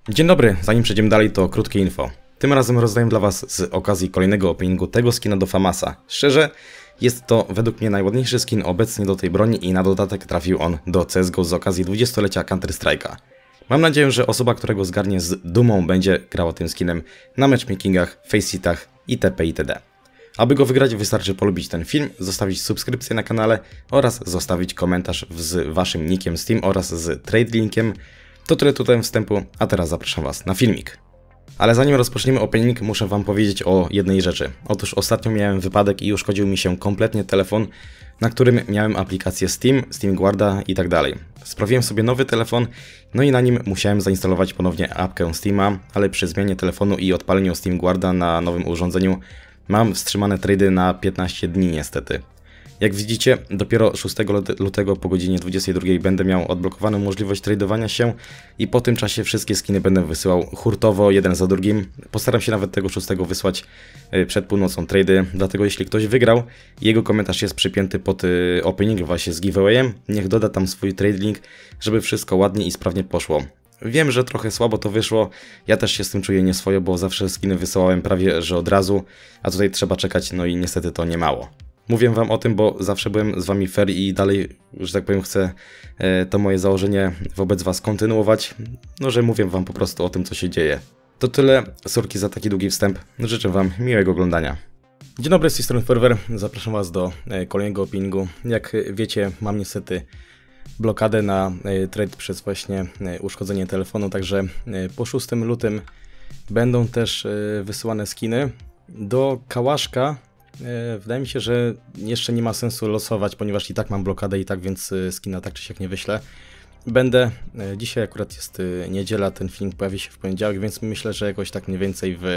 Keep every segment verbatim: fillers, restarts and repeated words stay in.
Dzień dobry, zanim przejdziemy dalej, to krótkie info. Tym razem rozdaję dla Was z okazji kolejnego openingu tego skina do Famasa. Szczerze, jest to według mnie najładniejszy skin obecnie do tej broni i na dodatek trafił on do C S G O z okazji dwudziestolecia Counter Strike'a. Mam nadzieję, że osoba, która go zgarnie z dumą, będzie grała tym skinem na matchmakingach, facehitach itp. itd. Aby go wygrać, wystarczy polubić ten film, zostawić subskrypcję na kanale oraz zostawić komentarz z Waszym nickiem Steam oraz z trade linkiem. To tyle tutaj wstępu, a teraz zapraszam Was na filmik. Ale zanim rozpoczniemy opening, muszę Wam powiedzieć o jednej rzeczy. Otóż ostatnio miałem wypadek i uszkodził mi się kompletnie telefon, na którym miałem aplikację Steam, Steam Guarda i tak dalej. Sprawiłem sobie nowy telefon, no i na nim musiałem zainstalować ponownie apkę Steama, ale przy zmianie telefonu i odpaleniu Steam Guarda na nowym urządzeniu mam wstrzymane trady na piętnaście dni niestety. Jak widzicie, dopiero szóstego lutego po godzinie dwudziestej drugiej będę miał odblokowaną możliwość tradowania się i po tym czasie wszystkie skiny będę wysyłał hurtowo, jeden za drugim. Postaram się nawet tego szóstego wysłać przed północą trady, dlatego jeśli ktoś wygrał i jego komentarz jest przypięty pod opening właśnie z giveawayem, niech doda tam swój trade link, żeby wszystko ładnie i sprawnie poszło. Wiem, że trochę słabo to wyszło, ja też się z tym czuję nieswojo, bo zawsze skiny wysyłałem prawie że od razu, a tutaj trzeba czekać, no i niestety to nie mało. Mówię Wam o tym, bo zawsze byłem z Wami fair i dalej, że tak powiem, chcę to moje założenie wobec Was kontynuować. No, że mówię Wam po prostu o tym, co się dzieje. To tyle, sorki za taki długi wstęp, życzę Wam miłego oglądania. Dzień dobry, z tej strony Forever, zapraszam Was do kolejnego openingu. Jak wiecie, mam niestety blokadę na trade przez właśnie uszkodzenie telefonu, także po szóstego lutego będą też wysyłane skiny do Kałaszka. Wydaje mi się, że jeszcze nie ma sensu losować, ponieważ i tak mam blokadę i tak, więc skina tak czy siak nie wyślę. Będę, dzisiaj akurat jest niedziela, ten film pojawi się w poniedziałek, więc myślę, że jakoś tak mniej więcej w,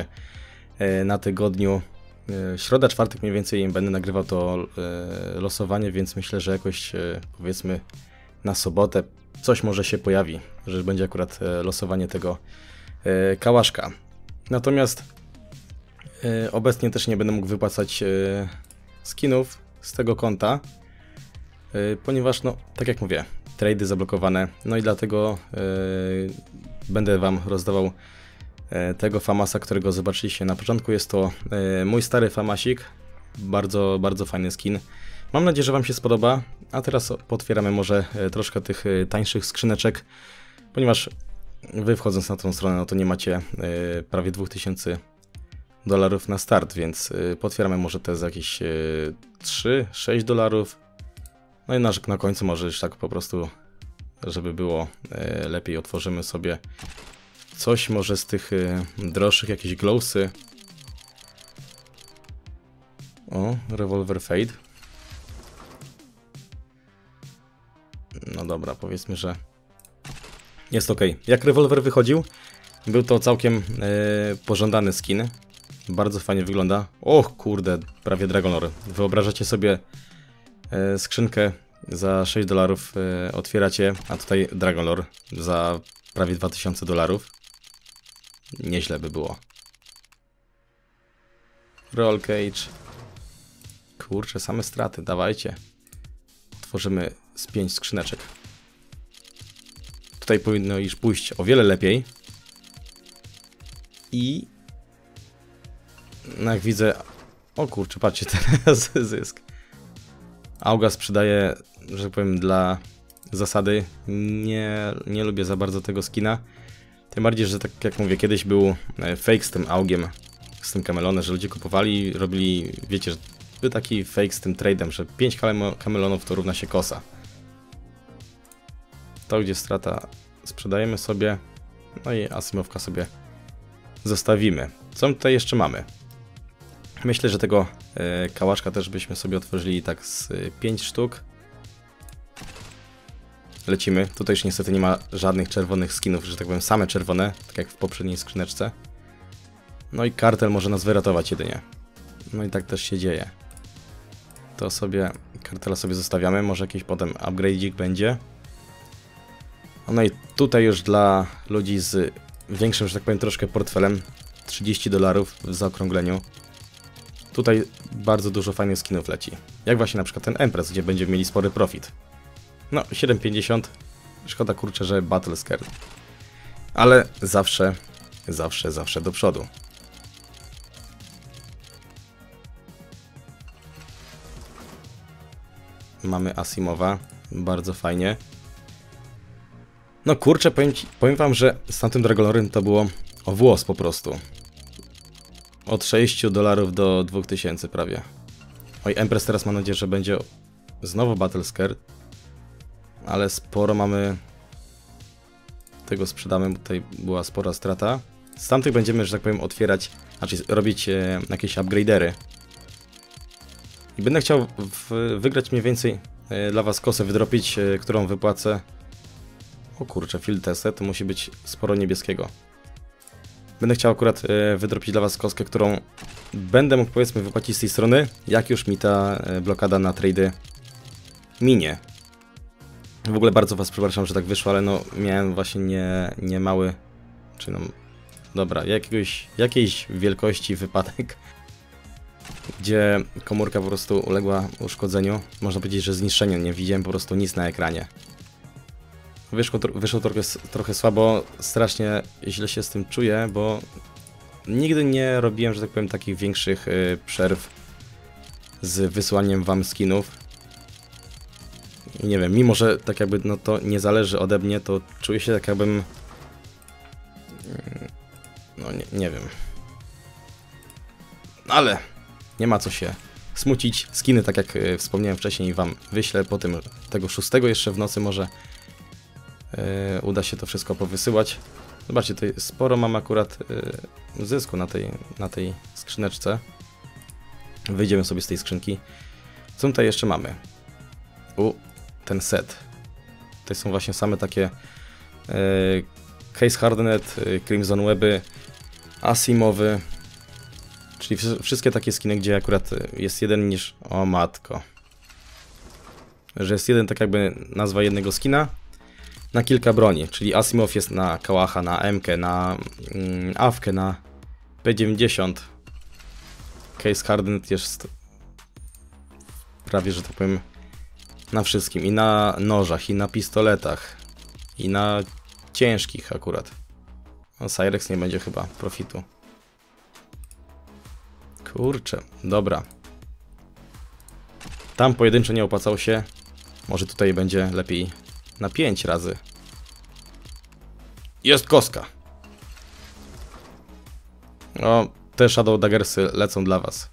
na tygodniu, środa, czwartek mniej więcej będę nagrywał to losowanie, więc myślę, że jakoś powiedzmy na sobotę coś może się pojawi, że będzie akurat losowanie tego Kałaszka. Natomiast obecnie też nie będę mógł wypłacać skinów z tego konta, ponieważ, no, tak jak mówię, trady zablokowane, no i dlatego będę Wam rozdawał tego Famasa, którego zobaczyliście na początku. Jest to mój stary Famasik, bardzo, bardzo fajny skin. Mam nadzieję, że Wam się spodoba, a teraz potwieramy może troszkę tych tańszych skrzyneczek, ponieważ Wy wchodząc na tą stronę, no to nie macie prawie dwa tysiące dolarów na start, więc y, potwieramy może te za jakieś y, trzy sześć dolarów. No i na, na końcu może już tak po prostu, żeby było y, lepiej, otworzymy sobie coś może z tych y, droższych, jakieś glowsy. O, Revolver Fade. No dobra, powiedzmy, że jest ok. Jak rewolwer wychodził, był to całkiem y, pożądany skin. Bardzo fajnie wygląda. Och kurde, prawie Dragonlord. Wyobrażacie sobie e, skrzynkę za sześć dolarów e, otwieracie, a tutaj Dragonlord za prawie dwa tysiące dolarów. Nieźle by było. Roll Cage. Kurczę, same straty, dawajcie. Tworzymy z pięć skrzyneczek. Tutaj powinno już pójść o wiele lepiej. I no jak widzę, o kurczę, patrzcie, teraz zysk. Auga sprzedaje, że tak powiem, dla zasady. Nie, nie lubię za bardzo tego skina. Tym bardziej, że tak jak mówię, kiedyś był fake z tym augiem, z tym kamelonem, że ludzie kupowali, robili, wiecie, że był taki fake z tym tradem, że pięć kamelonów to równa się kosa. To gdzie strata sprzedajemy sobie, no i asymowka sobie zostawimy. Co my tutaj jeszcze mamy? Myślę, że tego e, Kałaszka też byśmy sobie otworzyli tak z e, pięć sztuk. Lecimy. Tutaj już niestety nie ma żadnych czerwonych skinów, że tak powiem same czerwone, tak jak w poprzedniej skrzyneczce. No i kartel może nas wyratować jedynie. No i tak też się dzieje. To sobie, kartela sobie zostawiamy, może jakiś potem upgrade'ik będzie. No i tutaj już dla ludzi z większym, że tak powiem, troszkę portfelem, trzydzieści dolarów w zaokrągleniu. Tutaj bardzo dużo fajnych skinów leci. Jak właśnie na przykład ten Empress, gdzie będziemy mieli spory profit. No, siedem pięćdziesiąt. Szkoda kurczę, że Battle Scared. ale zawsze, zawsze, zawsze do przodu. Mamy Asimowa, bardzo fajnie. No kurczę, powiem, ci, powiem wam, że z tamtym Dragolorem to było o włos po prostu. Od sześciu dolarów do dwóch tysięcy prawie. Oj, Empress teraz mam nadzieję, że będzie znowu Battle Scared. Ale sporo mamy... Tego sprzedamy, bo tutaj była spora strata. Z tamtych będziemy, że tak powiem, otwierać, znaczy robić e, jakieś upgradery. I będę chciał w, wygrać mniej więcej e, dla was kosę, wydropić, e, którą wypłacę. O kurczę, field tested, to musi być sporo niebieskiego. Będę chciał akurat e, wydropić dla was koskę, którą będę mógł, powiedzmy, wypłacić z tej strony, jak już mi ta e, blokada na trady minie. W ogóle bardzo was przepraszam, że tak wyszło, ale no miałem właśnie nie, nie mały, czy no, dobra, jakiegoś, jakiejś wielkości wypadek, gdzie komórka po prostu uległa uszkodzeniu. Można powiedzieć, że zniszczeniu, nie widziałem po prostu nic na ekranie. Wyszło, wyszło trochę, trochę słabo, strasznie źle się z tym czuję, bo nigdy nie robiłem, że tak powiem, takich większych y, przerw z wysyłaniem wam skinów. I nie wiem, mimo że tak jakby no to nie zależy ode mnie, to czuję się tak jakbym... No nie, nie wiem. Ale nie ma co się smucić. Skiny, tak jak y, wspomniałem wcześniej, wam wyślę po tym tego szóstego jeszcze w nocy może y, uda się to wszystko powysyłać. Zobaczcie, tutaj sporo mam akurat y, zysku na tej, na tej skrzyneczce. Wyjdziemy sobie z tej skrzynki. Co tutaj jeszcze mamy? U, ten set. Tutaj są właśnie same takie y, Case Hardened, y, Crimson Weby, Asimowy. Czyli wszystkie takie skiny, gdzie akurat jest jeden niż... O matko. Że jest jeden, tak jakby nazwa jednego skina na kilka broni. Czyli Asimov jest na Kałacha, na M K, na mm, Awkę, na P dziewięćdziesiąt. Case Hardened jest prawie, że tak powiem, na wszystkim. I na nożach, i na pistoletach, i na ciężkich akurat. No, Cyrex nie będzie chyba profitu. Kurczę, dobra. Tam pojedynczo nie opłacało się. Może tutaj będzie lepiej na pięć razy. Jest koska. O, te Shadow Daggersy lecą dla was.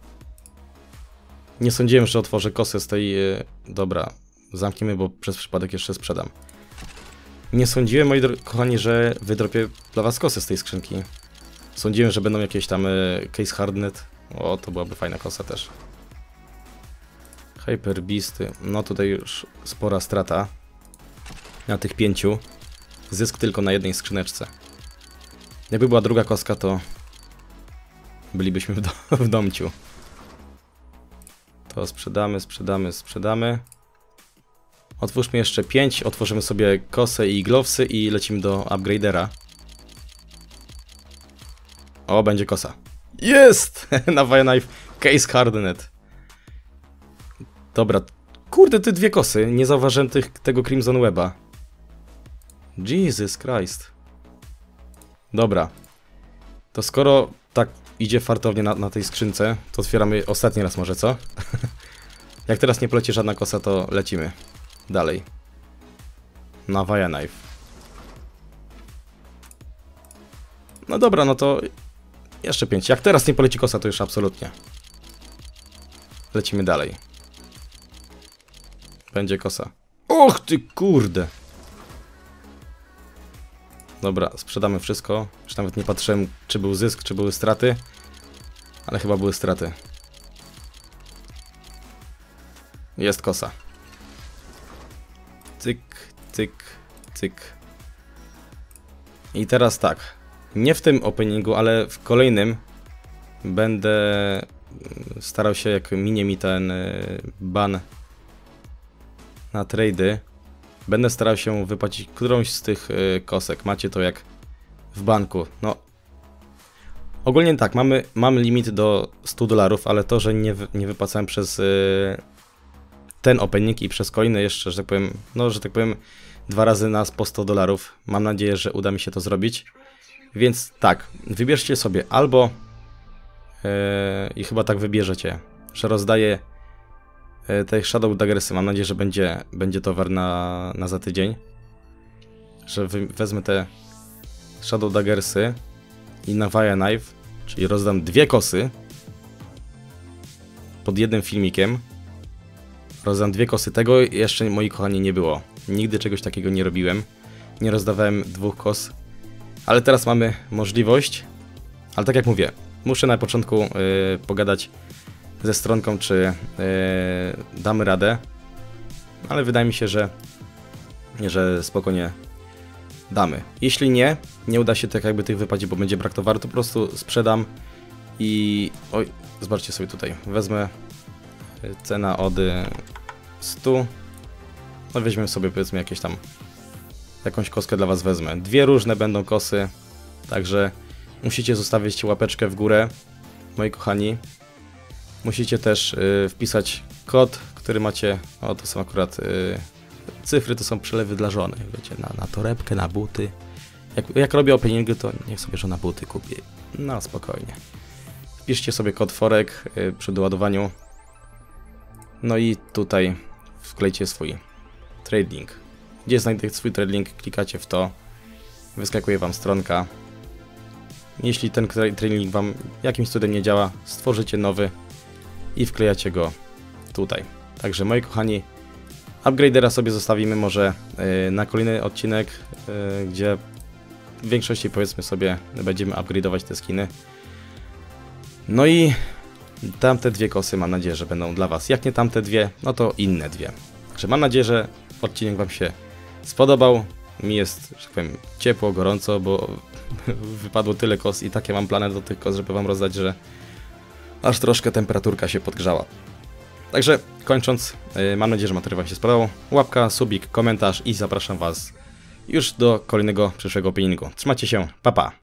Nie sądziłem, że otworzę kosę z tej... Dobra, zamkniemy, bo przez przypadek jeszcze sprzedam. Nie sądziłem, moi kochani, że wydropię dla was kosę z tej skrzynki. Sądziłem, że będą jakieś tam Case Hardened. O, to byłaby fajna kosa też. Hyper Beasty. No tutaj już spora strata. Na tych pięciu. Zysk tylko na jednej skrzyneczce. Jakby była druga koska, to bylibyśmy w, do w domciu. To sprzedamy, sprzedamy, sprzedamy. Otwórzmy jeszcze pięć. Otworzymy sobie kosę i glowsy i lecimy do upgradera. O, będzie kosa. Jest! Na Knife Case Hardened. Dobra. Kurde, te dwie kosy. Nie zauważyłem tych, tego Crimson Weba. Jesus Christ. Dobra. To skoro tak idzie fartownie na, na tej skrzynce, to otwieramy ostatni raz może, co? Jak teraz nie poleci żadna kosa, to lecimy dalej. Na Knife. No dobra, no to jeszcze pięć. Jak teraz nie poleci kosa, to już absolutnie. Lecimy dalej. Będzie kosa. Och ty kurde. Dobra, sprzedamy wszystko. Już nawet nie patrzyłem, czy był zysk, czy były straty. Ale chyba były straty. Jest kosa. Cyk, cyk, cyk. I teraz tak. Nie w tym openingu, ale w kolejnym będę starał się, jak minie mi ten ban na trady, będę starał się wypłacić którąś z tych kosek. Macie to jak w banku. No, ogólnie tak, mamy, mamy limit do stu dolarów, ale to, że nie, nie wypłacałem przez ten opening i przez kolejne jeszcze, że tak powiem, no, że tak powiem, dwa razy nas po sto dolarów. Mam nadzieję, że uda mi się to zrobić. Więc tak, wybierzcie sobie albo yy, i chyba tak wybierzecie, że rozdaję yy, te Shadow Daggersy. Mam nadzieję, że będzie, będzie towar na, na za tydzień. Że wy, wezmę te Shadow Daggersy i Navaya Knife, czyli rozdam dwie kosy pod jednym filmikiem. Rozdam dwie kosy. Tego jeszcze, moi kochani, nie było. Nigdy czegoś takiego nie robiłem. Nie rozdawałem dwóch kos. Ale teraz mamy możliwość. Ale tak jak mówię, muszę na początku yy, pogadać ze stronką, czy yy, damy radę. Ale wydaje mi się, że, że spokojnie damy. Jeśli nie, nie uda się tak jakby tych wypadzi, bo będzie brak towaru, to po prostu sprzedam i... Oj, zobaczcie sobie tutaj. Wezmę cena od stu. No weźmiemy sobie, powiedzmy, jakieś tam jakąś koskę dla was wezmę. Dwie różne będą kosy, także musicie zostawić łapeczkę w górę, moi kochani. Musicie też y, wpisać kod, który macie. O, to są akurat y, cyfry, to są przelewy dla żony, wiecie, na, na torebkę, na buty. Jak, jak robię openingy, to niech sobie żona buty kupi. No, spokojnie. Wpiszcie sobie kod forek y, przy doładowaniu. No i tutaj wklejcie swój trading. Gdzie znajdę swój trading, klikacie w to. Wyskakuje wam stronka. Jeśli ten trading wam jakimś cudem nie działa, stworzycie nowy i wklejacie go tutaj. Także moi kochani, upgradera sobie zostawimy może yy, na kolejny odcinek, yy, gdzie w większości, powiedzmy sobie, będziemy upgrade'ować te skiny. No i tamte dwie kosy mam nadzieję, że będą dla was. Jak nie tamte dwie, no to inne dwie. Także mam nadzieję, że odcinek wam się spodobał. Mi jest, że tak powiem, ciepło, gorąco, bo wypadło tyle kos i takie mam plany do tych kos, żeby wam rozdać, że aż troszkę temperaturka się podgrzała. Także kończąc, yy, mam nadzieję, że materiał wam się spodobał. Łapka, subik, komentarz i zapraszam was już do kolejnego przyszłego openingu. Trzymajcie się, pa pa!